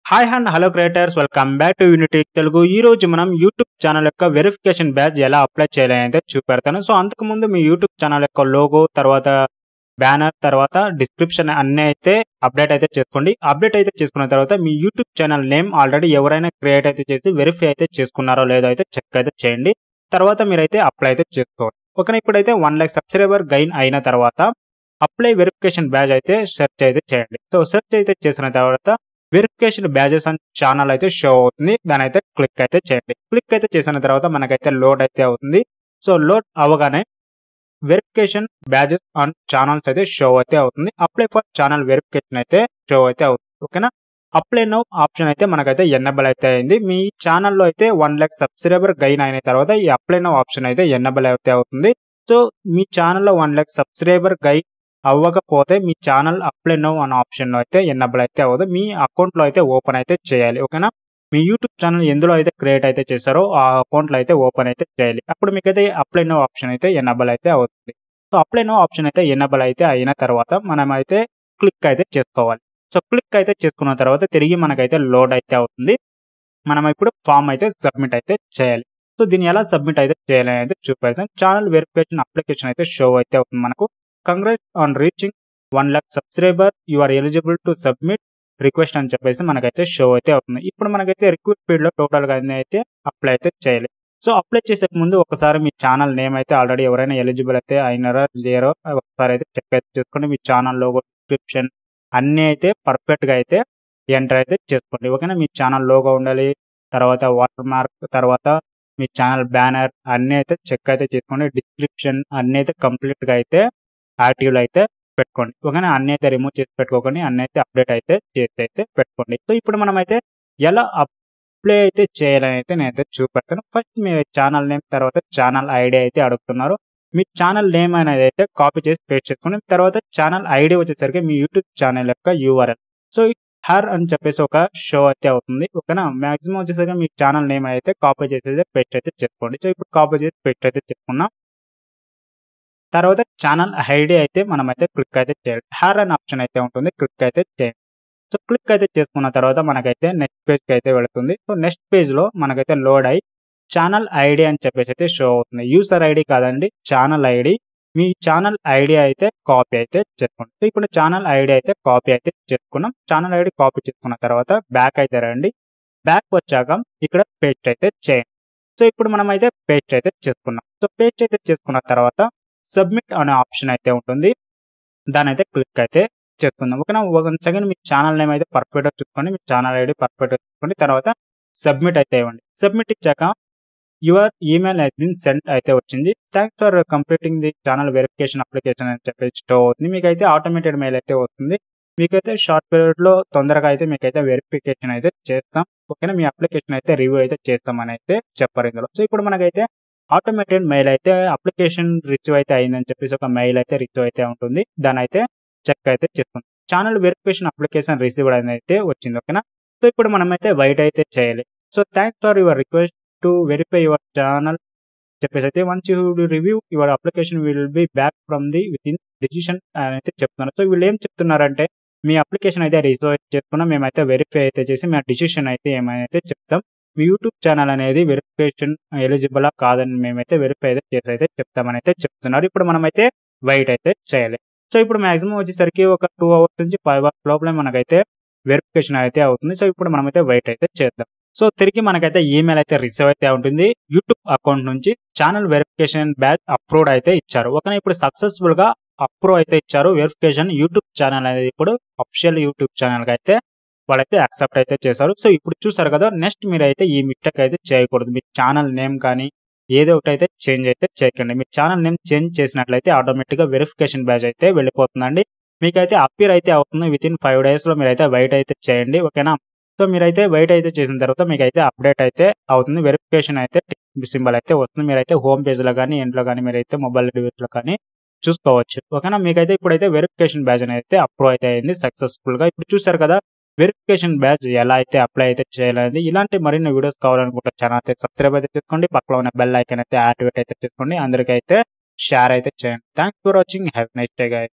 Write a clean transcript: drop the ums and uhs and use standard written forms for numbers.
Hi and hello creators welcome back to Unity Telugu. ఈ రోజు మనం యూట్యూబ్ ఛానల్ యొక్క వెరిఫికేషన్ బ్యాడ్జ్ ఎలా అప్లై చేయాలని అయితే చూపెడతాను. సో అంతకుముందు మీ యూట్యూబ్ ఛానల్ యొక్క లోగో, తర్వాత బ్యానర్, తర్వాత డిస్క్రిప్షన్ అన్నీ అయితే అప్డేట్ అయితే చేసుకోండి. అప్డేట్ అయితే చేసుకున్న తర్వాత మీ యూట్యూబ్ ఛానల్ నేమ్ ఆల్రెడీ ఎవరైనా క్రియేట్ అయితే చేసి వెరిఫై అయితే చేసుకున్నారో లేదో అయితే చెక్ అయితే చేయండి. తర్వాత మీరైతే అప్లై అయితే చేసుకోవాలి. ఓకేనా, ఇప్పుడైతే 1 లక్ష సబ్స్క్రైబర్ గైన్ అయిన తర్వాత అప్లై వెరిఫికేషన్ బ్యాడ్జ్ అయితే సెర్చ్ అయితే చేయండి. సో సెర్చ్ అయితే చేసిన తర్వాత వెరిఫికేషన్ బ్యాచెస్ అండ్ ఛానల్ అయితే షో అవుతుంది. దాని అయితే క్లిక్ అయితే చేయండి. క్లిక్ అయితే చేసిన తర్వాత మనకైతే లోడ్ అయితే అవుతుంది. సో లోడ్ అవ్వగానే వెరిఫికేషన్ బ్యాచెస్ అండ్ ఛానల్స్ అయితే షో అయితే అవుతుంది. అప్లై ఫర్ ఛానల్ వెరిఫికేషన్ అయితే షో అయితే అవుతుంది. ఓకేనా, అప్లై నౌ ఆప్షన్ అయితే మనకైతే ఎన్నబుల్ అయితే అయింది. మీ ఛానల్లో అయితే 1 లక్ష సబ్స్క్రైబర్ గైన్ అయిన తర్వాత ఈ అప్లై నౌ ఆప్షన్ అయితే ఎన్నబుల్ అయితే అవుతుంది. సో మీ ఛానల్లో 1 లక్ష సబ్స్క్రైబర్ గైన్ అవ్వకపోతే మీ ఛానల్ అప్లై నౌ అనే ఆప్షన్ అయితే ఎన్నబుల్ అయితే అవ్వదు. మీ అకౌంట్లో అయితే ఓపెన్ అయితే చేయాలి. ఓకేనా, మీ యూట్యూబ్ ఛానల్ ఎందులో అయితే క్రియేట్ అయితే చేశారో ఆ అకౌంట్లో అయితే ఓపెన్ అయితే చేయాలి. అప్పుడు మీకైతే అప్లై నౌ ఆప్షన్ అయితే ఎన్నబుల్ అయితే అవుతుంది. సో అప్లై నౌ ఆప్షన్ అయితే ఎన్నబుల్ అయితే అయిన తర్వాత మనం అయితే క్లిక్ అయితే చేసుకోవాలి. సో క్లిక్ అయితే చేసుకున్న తర్వాత తిరిగి మనకైతే లోడ్ అయితే అవుతుంది. మనం ఇప్పుడు ఫామ్ అయితే సబ్మిట్ అయితే చేయాలి. సో దీన్ని ఎలా సబ్మిట్ అయితే చేయాలని అయితే చూపెడతాం. ఛానల్ వెరిఫికేషన్ అప్లికేషన్ అయితే షో అయితే అవుతుంది. మనకు కంగ్రాట్స్ ఆన్ రీచింగ్ 1 లక్ష subscriber, you are eligible to submit request అని చెప్పేసి మనకైతే షో అయితే అవుతుంది. ఇప్పుడు మనకైతే రిక్వెస్ట్ ఫీల్డ్ లో టోటల్ గా అయితే అప్లై అయితే చేయాలి. సో అప్లై చేసే ముందు ఒకసారి మీ ఛానల్ నేమ్ అయితే ఆల్రెడీ ఎవరైనా ఎలిజిబుల్ అయితే అయినారో లేరో ఒకసారి అయితే చెక్ అయితే చేసుకోండి. మీ ఛానల్ లోగో, డిస్క్రిప్షన్ అన్నీ అయితే పర్ఫెక్ట్ గా అయితే ఎంటర్ అయితే చేసుకోండి. ఓకేనా, మీ ఛానల్ లోగో ఉండాలి, తర్వాత వాటర్ మార్క్, తర్వాత మీ ఛానల్ బ్యానర్ అన్నీ అయితే చెక్ అయితే చేసుకోండి. డిస్క్రిప్షన్ అన్నీ అయితే కంప్లీట్ గా అయితే యాక్టివ్లో అయితే పెట్టుకోండి. ఓకేనా, అన్నీ అయితే రిమూవ్ చేసి పెట్టుకోకండి, అన్నీ అయితే అప్డేట్ అయితే చేసి అయితే పెట్టుకోండి. సో ఇప్పుడు మనం అయితే ఎలా అప్లై అయితే చేయాలని అయితే నేనైతే చూపెడతాను. ఫస్ట్ మీ ఛానల్ నేమ్, తర్వాత ఛానల్ ఐడి అయితే అడుగుతున్నారు. మీ ఛానల్ నేమ్ అనేది అయితే కాపీ చేసి పేస్ట్ చేసుకోండి. తర్వాత ఛానల్ ఐడి వచ్చేసరికి మీ యూట్యూబ్ ఛానల్ యొక్క యూఆర్ఎల్. సో హర్ అని చెప్పేసి ఒక షో అయితే అవుతుంది. ఓకేనా, మాక్సిమం వచ్చేసరికి మీ ఛానల్ నేమ్ అయితే కాపీ చేసి పేస్ట్ అయితే చేసుకోండి. సో ఇప్పుడు కాపీ చేసి పేస్ట్ అయితే చేసుకున్నాం. తర్వాత ఛానల్ ఐడి అయితే మనమైతే క్లిక్ అయితే చేయాలి. హర్ అనే ఆప్షన్ అయితే ఉంటుంది, క్లిక్ అయితే చేయండి. సో క్లిక్ అయితే చేసుకున్న తర్వాత మనకైతే నెక్స్ట్ పేజ్కి అయితే వెళుతుంది. సో నెక్స్ట్ పేజ్లో మనకైతే లోడ్ అయ్యి ఛానల్ ఐడి అని చెప్పేసి అయితే షో అవుతుంది. యూసర్ ఐడి కాదండి, ఛానల్ ఐడి. మీ ఛానల్ ఐడి అయితే కాపీ అయితే చేసుకోండి. సో ఇప్పుడు ఛానల్ ఐడి అయితే కాపీ అయితే చేసుకున్నాం. ఛానల్ ఐడి కాపీ చేసుకున్న తర్వాత బ్యాక్ అయితే రండి. బ్యాక్ వచ్చాక ఇక్కడ పేస్ట్ అయితే చేయండి. సో ఇప్పుడు మనం అయితే పేస్ట్ అయితే చేసుకున్నాం. సో పేస్ట్ అయితే చేసుకున్న తర్వాత సబ్మిట్ అనే ఆప్షన్ అయితే ఉంటుంది, దాని అయితే క్లిక్ అయితే చేసుకుందాం. ఓకేనా, 1 సెకండ్ మీ ఛానల్ నేమ్ అయితే పర్ఫెక్ట్గా చూసుకోండి, మీ ఛానల్ ఐడి పర్ఫెక్ట్గా చూసుకోండి. తర్వాత సబ్మిట్ అయితే ఇవ్వండి. సబ్మిట్ ఇచ్చాక your email has been send అయితే వచ్చింది. Thanks for completing the channel verification application అని చెప్పేసి షో అవుతుంది. మీకైతే ఆటోమేటెడ్ మెయిల్ అయితే వస్తుంది. మీకైతే షార్ట్ పీరియడ్లో తొందరగా అయితే మీకైతే వెరిఫికేషన్ అయితే చేస్తాం. ఓకేనా, మీ అప్లికేషన్ అయితే రివ్యూ అయితే చేస్తామని అయితే చెప్పారు ఇందులో. సో ఇప్పుడు మనకైతే ఆటోమేటెడ్ మెయిల్ అయితే అప్లికేషన్ రిసీవ్ అయితే అయిందని చెప్పేసి ఒక మెయిల్ అయితే రిసీవ్ అయితే ఉంటుంది. దాని అయితే చెక్ అయితే చేసుకుంటాం. ఛానల్ వెరిఫికేషన్ అప్లికేషన్ రిసీవ్డ్ అని అయితే వచ్చింది. ఓకేనా, సో ఇప్పుడు మనమైతే వెయిట్ అయితే చేయాలి. So thanks for your request to verify your channel చెప్పేసి అయితే once you review your application will be back from the with in decision అని అయితే చెప్తున్నారు. సో వీళ్ళు ఏం చెప్తున్నారంటే మీ అప్లికేషన్ అయితే రిసీవ్ అయితే చేసుకున్నాం, మేమైతే వెరిఫై అయితే చేసి మీ డిసిషన్ అయితే ఏమైతే చెప్తాం. మీ యూట్యూబ్ ఛానల్ అనేది వెరిఫికేషన్ ఎలిజిబుల్ కాదని మేమైతే వెరిఫై అయితే చేసి అయితే చెప్తామని అయితే చెప్తున్నారు. ఇప్పుడు మనమైతే వెయిట్ అయితే చేయాలి. సో ఇప్పుడు మాక్సిమం వచ్చేసరికి ఒక 2 అవర్స్ నుంచి 5 అవర్స్ లోపల మనకైతే వెరిఫికేషన్ అయితే అవుతుంది. సో ఇప్పుడు మనమైతే వెయిట్ అయితే చేద్దాం. సో తిరిగి మనకైతే ఈమెయిల్ అయితే రిసీవ్ అయితే ఉంటుంది. యూట్యూబ్ అకౌంట్ నుంచి ఛానల్ వెరిఫికేషన్ బ్యాచ్ అప్రూవ్డ్ అయితే ఇచ్చారు. ఓకే, ఇప్పుడు సక్సెస్ఫుల్ గా అప్రూవ్ అయితే ఇచ్చారు. వెరిఫికేషన్ యూట్యూబ్ ఛానల్ అనేది ఇప్పుడు అఫిషియల్ యూట్యూబ్ ఛానల్ గా అయితే వాళ్ళైతే యాక్సెప్ట్ అయితే చేశారు. సో ఇప్పుడు చూసారు కదా, నెక్స్ట్ మీరైతే ఈ మిస్టేక్ అయితే చేయకూడదు. మీ ఛానల్ నేమ్ కానీ ఏదో ఒకటి అయితే చేంజ్ అయితే చేయకండి. మీ ఛానల్ నేమ్ చేంజ్ చేసినట్లయితే ఆటోమేటిక్గా వెరిఫికేషన్ బ్యాచ్ అయితే వెళ్ళిపోతుందండి. మీకైతే అప్పీర్ అయితే అవుతుంది. విత్ ఇన్ 5 days లో మీరైతే వెయిట్ అయితే చేయండి. ఓకేనా, సో మీరైతే వెయిట్ అయితే చేసిన తర్వాత మీకైతే అప్డేట్ అయితే అవుతుంది. వెరిఫికేషన్ అయితే సింబల్ అయితే వస్తుంది. మీరైతే హోమ్ పేజ్లో కానీ ఇంట్లో కానీ మీరైతే మొబైల్ డివైస్లో కానీ చూసుకోవచ్చు. ఓకేనా, మీకైతే ఇప్పుడైతే వెరిఫికేషన్ బ్యాచ్ అనేది అప్రూవ్ అయితే అయింది సక్సెస్ఫుల్ గా. ఇప్పుడు చూసారు కదా వెరిఫికేషన్ బ్యాచ్ ఎలా అయితే అప్లై అయితే చేయాలనేది. ఇలాంటి మరిన్ని వీడియోస్ కావాలనుకుంటే ఛానల్ అయితే సబ్స్క్రైబ్ అయితే చేసుకోండి. పక్కలో ఉన్న బెల్ ఐకాన్ అయితే యాక్టివేట్ అయితే చేసుకోండి. అందరికీ అయితే షేర్ అయితే చేయండి. Thanks for watching. Have a nice day guys.